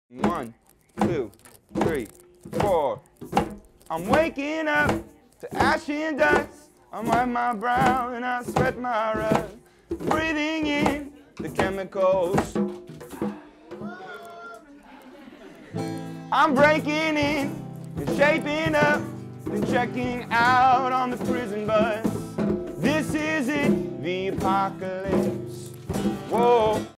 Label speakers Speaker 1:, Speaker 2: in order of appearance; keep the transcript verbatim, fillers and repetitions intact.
Speaker 1: One, two, three, four. I'm waking up to ash and dust. I wipe my brow and I sweat my rust. Breathing in the chemicals. I'm breaking in and shaping up and checking out on the prison bus. This is it, the apocalypse. Whoa.